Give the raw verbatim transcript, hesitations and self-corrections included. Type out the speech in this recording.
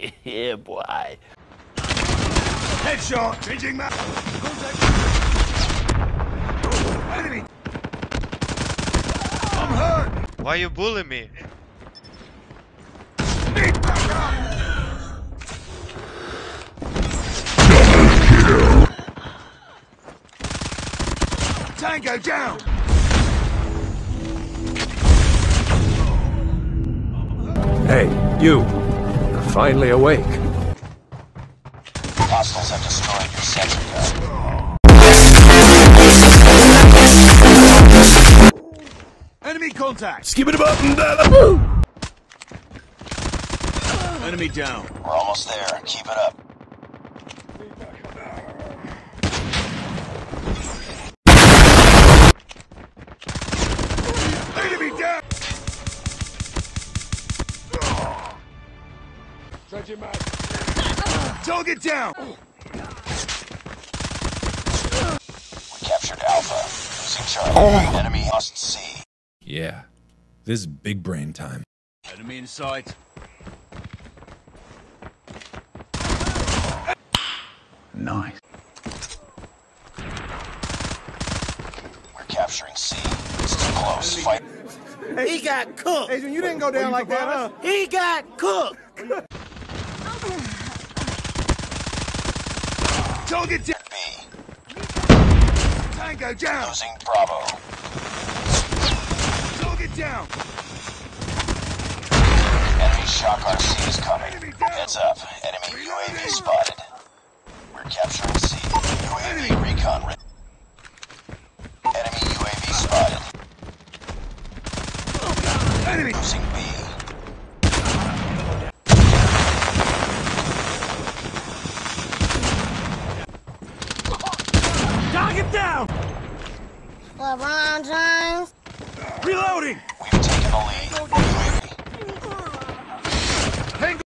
Yeah, boy. Headshot! Changing map! Contact! Enemy! I'm hurt! Why you bullying me? Need backup! Tango down! Hey, you! You're finally awake. Hostiles have destroyed your sentry gun. Enemy contact! Skip it up and down. Enemy down. We're almost there. Keep it up. Enemy down! Target down! We captured Alpha. Losing Charlie. Enemy lost C. Yeah, this is big brain time. Enemy in sight. Nice. We're capturing C. It's too close. Fight. He got cooked. Agent, you didn't go down like that, huh? He got cooked. Target down! B. Tango down! Losing Bravo. Target down! Enemy shock R C is coming. Heads up. Enemy U A V spotted. We're capturing C. U A V recon. Re Enemy U A V spotted. Enemy! Losing B. Target down! LeBron James. Reloading! We've taken the lead.